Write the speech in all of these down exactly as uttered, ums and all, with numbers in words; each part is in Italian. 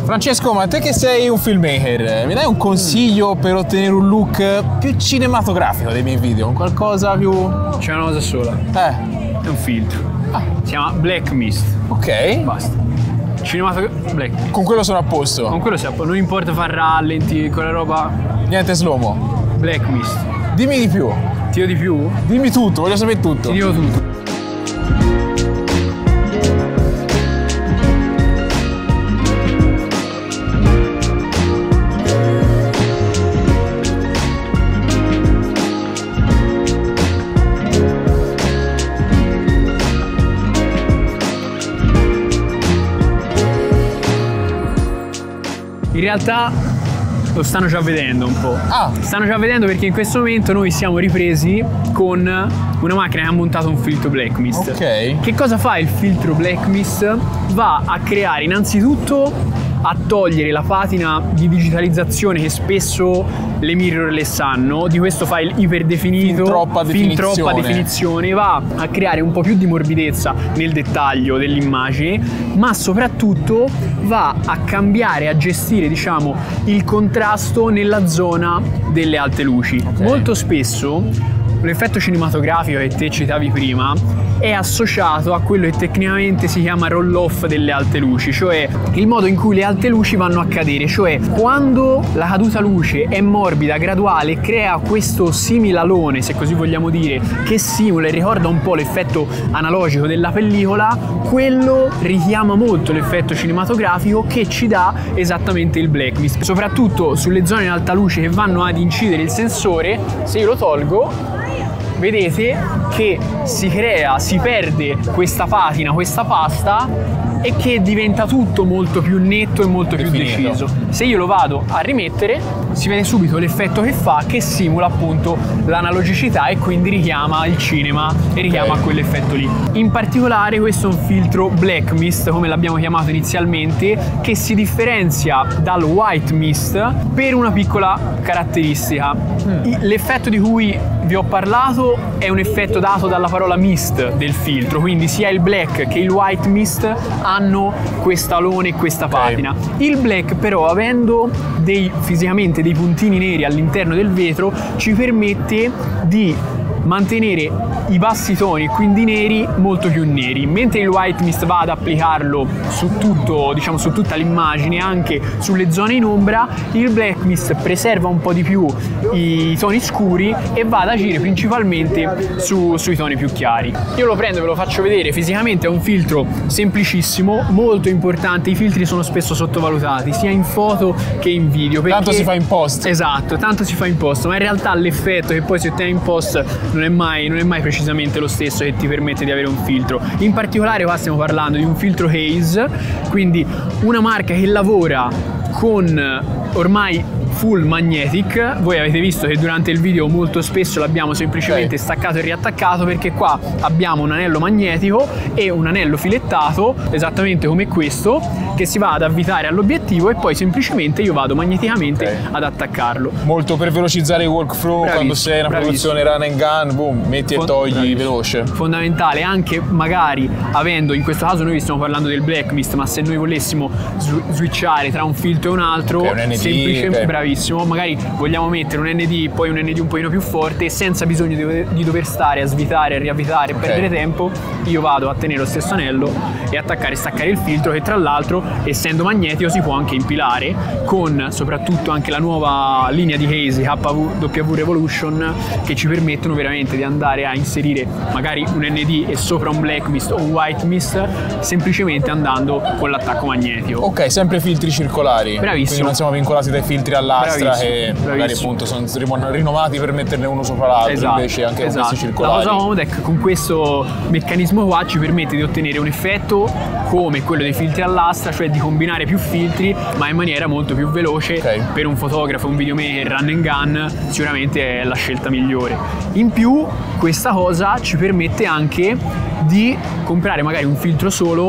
Francesco, ma te che sei un filmmaker, mi dai un consiglio mm. per ottenere un look più cinematografico dei miei video? Qualcosa più... C'è una cosa sola. Eh. È un filtro. Ah. Si chiama Black Mist. Ok. Basta. Cinematografico Black Mist. Con quello sono a posto? Con quello si a posto. Non importa far rallenti, quella roba... Niente slow-mo? Black Mist. Dimmi di più. Ti dico di più? Dimmi tutto, voglio sapere tutto. Ti dico tutto. In realtà lo stanno già vedendo un po'. Ah. Stanno già vedendo perché in questo momento noi siamo ripresi con una macchina che ha montato un filtro Black Mist. Ok. Che cosa fa il filtro Black Mist? Va a creare innanzitutto a togliere la patina di digitalizzazione che spesso le mirrorless hanno, di questo file iperdefinito, fin troppa, fin troppa definizione, va a creare un po' più di morbidezza nel dettaglio dell'immagine, ma soprattutto va a cambiare, a gestire, diciamo, il contrasto nella zona delle alte luci. Okay. Molto spesso l'effetto cinematografico che te citavi prima è associato a quello che tecnicamente si chiama roll off delle alte luci, cioè il modo in cui le alte luci vanno a cadere, cioè quando la caduta luce è morbida, graduale, crea questo similalone, se così vogliamo dire, che simula e ricorda un po' l'effetto analogico della pellicola, quello richiama molto l'effetto cinematografico che ci dà esattamente il Black Mist, soprattutto sulle zone in alta luce che vanno ad incidere il sensore. Se io lo tolgo, vedete che si crea, si perde questa patina, questa pasta, e che diventa tutto molto più netto e molto più deciso. Se io lo vado a rimettere, si vede subito l'effetto che fa, che simula appunto l'analogicità e quindi richiama il cinema e richiama okay. quell'effetto lì. In particolare questo è un filtro Black Mist, come l'abbiamo chiamato inizialmente, che si differenzia dal White Mist per una piccola caratteristica. Mm. L'effetto di cui vi ho parlato è un effetto dato dalla parola mist del filtro, quindi sia il black che il white mist hanno quest'alone e questa patina. Okay. Il black però, avendo dei, fisicamente dei puntini neri all'interno del vetro, ci permette di mantenere i bassi toni, quindi neri, molto più neri, mentre il white mist va ad applicarlo su tutto, diciamo su tutta l'immagine, anche sulle zone in ombra. Il black mist preserva un po' di più i toni scuri e va ad agire principalmente su, sui toni più chiari. Io lo prendo e ve lo faccio vedere. Fisicamente è un filtro semplicissimo, molto importante. I filtri sono spesso sottovalutati sia in foto che in video, perché... tanto si fa in post. Esatto, tanto si fa in post, ma in realtà l'effetto che poi si ottiene in post non è mai, non è mai precisamente lo stesso che ti permette di avere un filtro. In particolare qua stiamo parlando di un filtro Haze, quindi una marca che lavora con ormai full magnetic. Voi avete visto che durante il video molto spesso l'abbiamo semplicemente okay. staccato e riattaccato, perché qua abbiamo un anello magnetico e un anello filettato esattamente come questo, che si va ad avvitare all'obiettivo e poi semplicemente io vado magneticamente okay. ad attaccarlo. Molto per velocizzare il workflow. Bravissimo, quando sei in una bravissimo. produzione run and gun, boom, metti Fond- e togli bravissimo. veloce. Fondamentale, anche magari avendo, in questo caso noi stiamo parlando del Black Mist, ma se noi volessimo switchare tra un filtro e un altro, okay, un N D, semplicemente okay. bravissimo, magari vogliamo mettere un N D, poi un N D un pochino più forte, senza bisogno di, di dover stare a svitare, a riavvitare e okay. perdere tempo, io vado a tenere lo stesso anello e attaccare e staccare il filtro, che tra l'altro, essendo magnetico, si può anche impilare con soprattutto anche la nuova linea di Haze H W Revolution, che ci permettono veramente di andare a inserire magari un N D e sopra un Black Mist o un White Mist, semplicemente andando con l'attacco magnetico. Ok, sempre filtri circolari. Bravissimo. Quindi non siamo vincolati dai filtri all'astra che bravissimo. magari appunto sono rinomati per metterne uno sopra l'altro, esatto, invece anche esatto. con questi circolari. La cosa comoda è che con questo meccanismo qua ci permette di ottenere un effetto come quello dei filtri all'astra, cioè di combinare più filtri ma in maniera molto più veloce. Okay. Per un fotografo, un videomaker, run and gun, sicuramente è la scelta migliore. In più questa cosa ci permette anche di comprare magari un filtro solo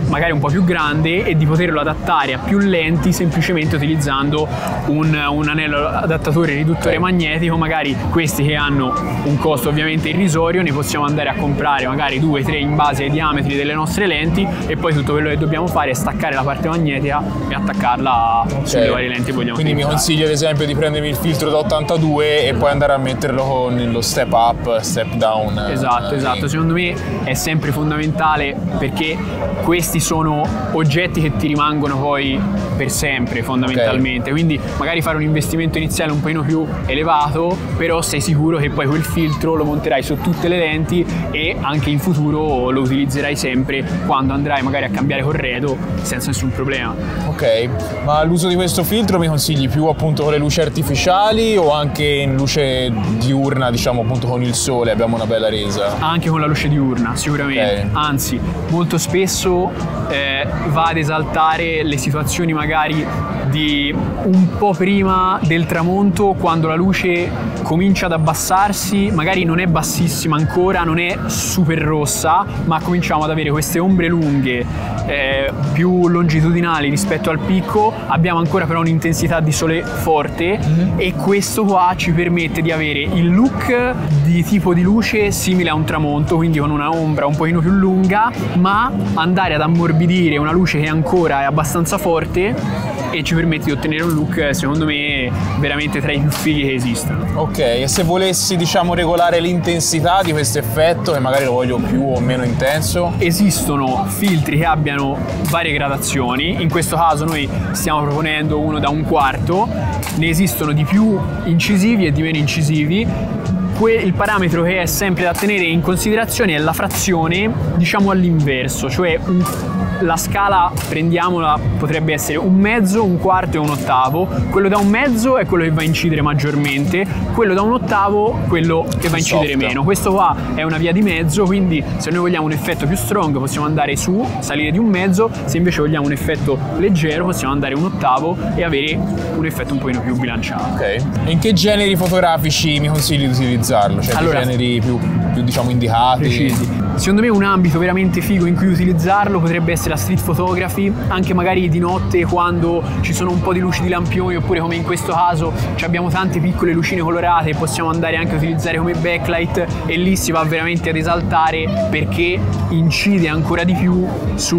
magari un po' più grande e di poterlo adattare a più lenti semplicemente utilizzando un, un anello adattatore riduttore okay. magnetico. Magari questi che hanno un costo ovviamente irrisorio ne possiamo andare a comprare magari due tre in base ai diametri delle nostre lenti, e poi tutto quello che dobbiamo fare è staccare la parte magnetica e attaccarla okay. sulle varie lenti che vogliamo Quindi utilizzare. Mi consigli ad esempio di prendermi il filtro da ottantadue e poi andare a metterlo nello step up, step down. Esatto, eh, esatto. Secondo me è sempre fondamentale, perché questi sono oggetti che ti rimangono poi per sempre fondamentalmente. Okay. Quindi magari fare un investimento iniziale un pochino più elevato, però sei sicuro che poi quel filtro lo monterai su tutte le lenti e anche in futuro lo utilizzerai sempre quando andrai magari a cambiare corredo senza nessun problema. Ok, ma l'uso di questo filtro mi consigli più appunto con le luci artificiali o anche in luce diurna, diciamo appunto con il sole abbiamo una bella resa? Anche con la luce diurna sicuramente, okay. Anzi molto spesso eh, va ad esaltare le situazioni magari di un po' prima del tramonto, quando la luce comincia ad abbassarsi, magari non è bassissima ancora, non è super rossa, ma cominciamo ad avere queste ombre lunghe eh, più longitudinali rispetto al picco, abbiamo ancora però un'intensità di sole forte mm-hmm. e questo qua ci permette di avere il look di tipo di luce simile a un tramonto, quindi con una ombra un pochino più lunga, ma andare ad ammorbidire una luce che ancora è abbastanza forte e ci permette di ottenere un look secondo me veramente tra i più fighi che esistono. Ok, e se volessi diciamo regolare l'intensità di questo effetto, che magari lo voglio più o meno intenso? Esistono filtri che abbiano varie gradazioni, in questo caso noi stiamo proponendo uno da un quarto, ne esistono di più incisivi e di meno incisivi. Il parametro che è sempre da tenere in considerazione è la frazione, diciamo all'inverso, cioè un, la scala, prendiamola, potrebbe essere un mezzo, un quarto e un ottavo. Quello da un mezzo è quello che va a incidere maggiormente, quello da un ottavo quello che va a incidere Soft. meno. Questo qua è una via di mezzo, quindi se noi vogliamo un effetto più strong possiamo andare su, salire di un mezzo, se invece vogliamo un effetto leggero possiamo andare un ottavo e avere un effetto un pochino più bilanciato. Ok, e in che generi fotografici mi consigli di utilizzare? Cioè allora, generi più, più diciamo indicati, precisi. Secondo me un ambito veramente figo in cui utilizzarlo potrebbe essere la street photography, anche magari di notte quando ci sono un po' di luci di lampioni, oppure come in questo caso abbiamo tante piccole lucine colorate, possiamo andare anche a utilizzare come backlight e lì si va veramente ad esaltare perché incide ancora di più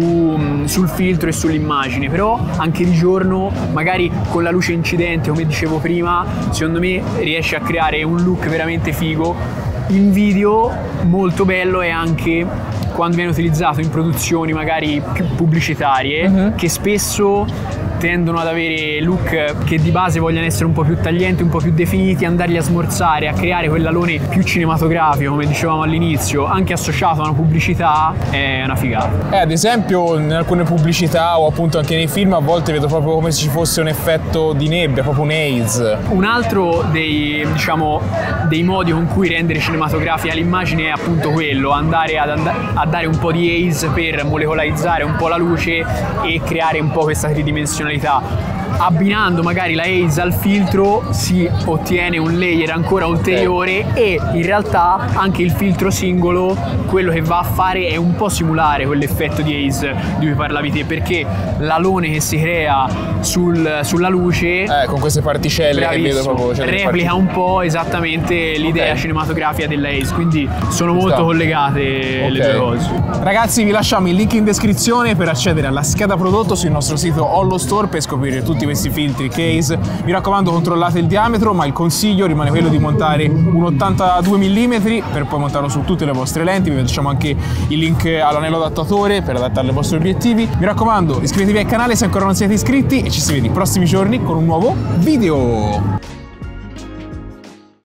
su, sul filtro e sull'immagine. Però anche di giorno magari con la luce incidente, come dicevo prima, secondo me riesce a creare un look veramente figo. In video molto bello è anche quando viene utilizzato in produzioni magari più pubblicitarie, uh-huh. che spesso tendono ad avere look che di base vogliono essere un po' più taglienti, un po' più definiti, andarli a smorzare, a creare quell'alone più cinematografico, come dicevamo all'inizio, anche associato a una pubblicità, è una figata. Eh, ad esempio in alcune pubblicità o appunto anche nei film a volte vedo proprio come se ci fosse un effetto di nebbia, proprio un haze. Un altro dei, diciamo, dei modi con cui rendere cinematografica l'immagine è appunto quello, andare ad and- a dare un po' di haze per molecolarizzare un po' la luce e creare un po' questa tridimensionalità. Abbinando magari la haze al filtro si ottiene un layer ancora ulteriore, okay. E in realtà anche il filtro singolo quello che va a fare è un po' simulare quell'effetto di haze di cui parlavi te, perché l'alone che si crea sul, sulla luce eh, con queste particelle che vedo proprio, cioè replica un po' esattamente l'idea, okay. cinematografica della haze, quindi sono molto Sta. collegate, okay. le due cose. Ragazzi, vi lasciamo il link in descrizione per accedere alla scheda prodotto sul nostro sito Hollow Store per scoprire tutti questi filtri case. Mi raccomando, controllate il diametro, ma il consiglio rimane quello di montare un ottantadue millimetri per poi montarlo su tutte le vostre lenti. Vi lasciamo anche il link all'anello adattatore per adattarlo ai vostri obiettivi. Mi raccomando, iscrivetevi al canale se ancora non siete iscritti e ci si vede i prossimi giorni con un nuovo video.